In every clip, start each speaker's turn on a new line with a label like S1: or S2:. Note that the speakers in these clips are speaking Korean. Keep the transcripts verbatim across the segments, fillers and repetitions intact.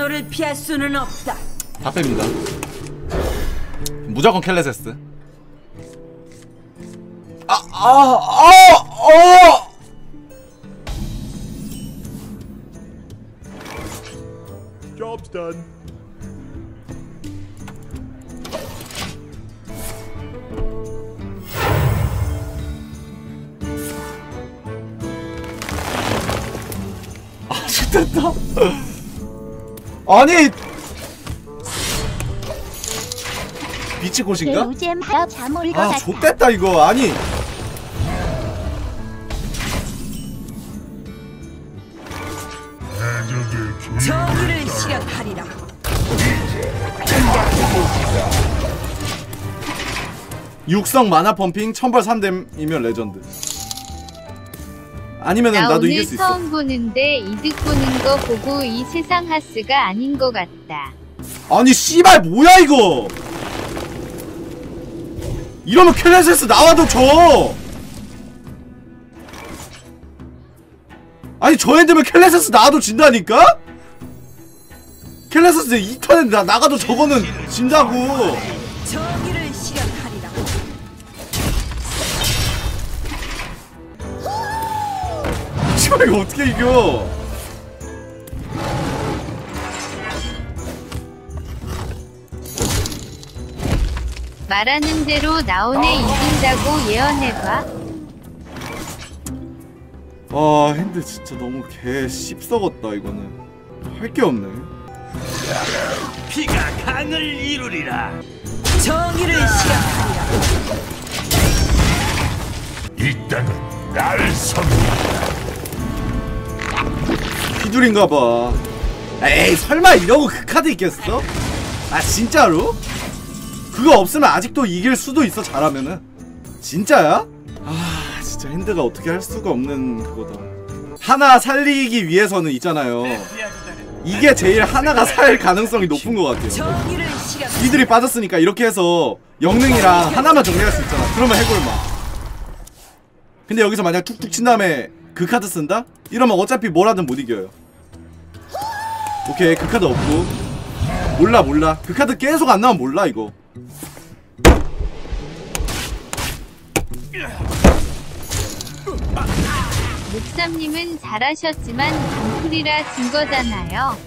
S1: 너를 피할 수는 없다.
S2: 다 뺍니다. 무조건 켈레세스. 아, 아, 아, 어!
S3: Job's done.
S2: 아, 좋됐다. 아니, 비치꽃인가? 아, 좋됐다 이거. 아니,
S1: 정의를 실현하리라.
S2: 육성 만화 펌핑 천벌 삼 뎀이면 레전드. 아니면은
S4: 나
S2: 나도 이길 수
S4: 오늘
S2: 있어.
S4: 처음 보는데 이득 보는 거 보고 이 세상 하스가 아닌 것 같다.
S2: 아니 씨발 뭐야 이거. 이러면 켈레세스 나와도 져. 아니 저 핸드면 켈레세스 나와도 진다니까? 켈레세스 이 턴에 나, 나가도 저거는 진다고.
S1: 정의를 실현하리라.
S2: 씨발 이거 어떻게 이겨.
S4: 말하는 대로 나오네. 이긴다고 예언해봐.
S2: 아 핸드 진짜 너무 개 씹썩었다. 이거는 할 게 없네.
S3: 피가 강을 이루리라.
S1: 정의를 실현하리라.
S3: 이 땅은 날 섬긴다.
S2: 피줄인가봐. 에이 설마 이러고 그 카드 있겠어? 아 진짜로? 그거 없으면 아직도 이길 수도 있어. 잘하면은. 진짜야? 아 진짜 핸드가 어떻게 할 수가 없는 그거다. 하나 살리기 위해서는 있잖아요, 이게 제일 하나가 살 가능성이 높은 것 같아요.
S1: 정의를 실현.
S2: 이들이 빠졌으니까 이렇게 해서 영능이랑 하나만 정리할 수 있잖아. 그러면 해골마. 근데 여기서 만약 툭툭 친 다음에 그 카드 쓴다? 이러면 어차피 뭐라든 못 이겨요. 오케이 그 카드 없고. 몰라 몰라. 그 카드 계속 안 나오면 몰라 이거.
S4: 목삼님은 잘하셨지만 방풀이라 진 거잖아요.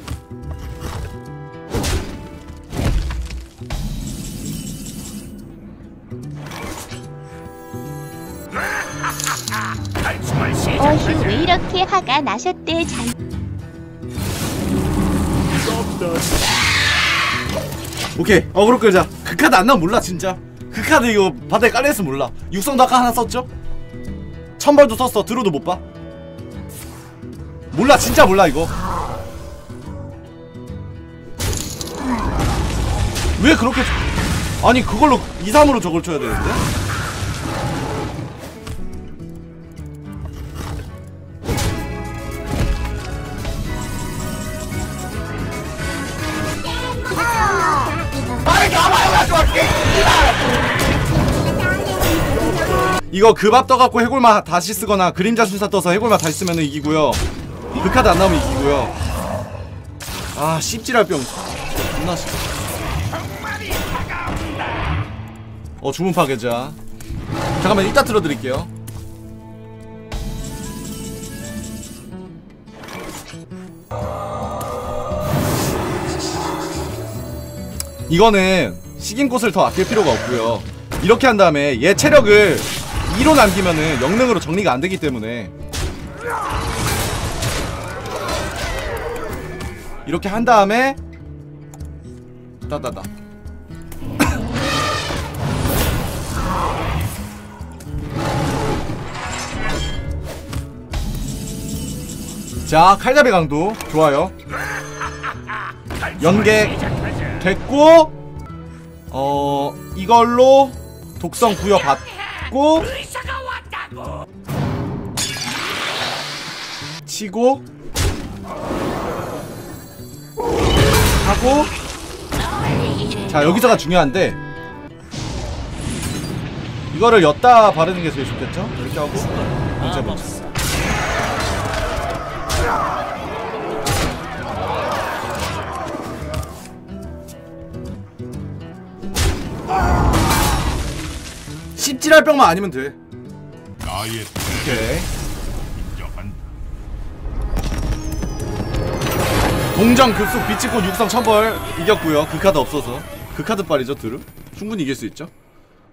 S5: 어휴 왜 이렇게 화가 나셨대. 잘
S3: Job's done.
S2: 오케이 어그로 끌자. 그 카드 안 나오면 몰라 진짜. 그 카드 이거 바닥에 깔려있으면 몰라. 육성도 아까 하나 썼죠? 천벌도 썼어. 들어도 못 봐. 몰라 진짜 몰라 이거. 왜 그렇게. 아니 그걸로 이, 삼으로 저걸 쳐야 되는데? 이거 그 밥 떠갖고 해골마 다시 쓰거나 그림자 순사 떠서 해골마 다시 쓰면은 이기고요. 그 카드 안 나오면 이기고요. 아 씹질할 병 존나 씹. 어 주문 파괴자. 잠깐만 이따 틀어드릴게요. 이거는 식인꽃을 더 아낄 필요가 없고요. 이렇게 한 다음에 얘 체력을 이로 남기면은 영능으로 정리가 안 되기 때문에 이렇게 한 다음에 따다다. 자 칼잡이 강도 좋아요. 연계 됐고 어 이걸로 독성 부여 받고 치고 하고. 자 여기서가 중요한데 이거를 엿다 바르는 게 제일 좋겠죠? 이렇게 하고 문제 문제. 씹질할 병만 아니면 돼.
S3: 나의
S2: 오케이.
S3: 인정한다.
S2: 동정 급속 빛이꽃 육성 천벌 이겼고요. 그 카드 없어서 그 카드 빨이죠. 드루 충분히 이길 수 있죠.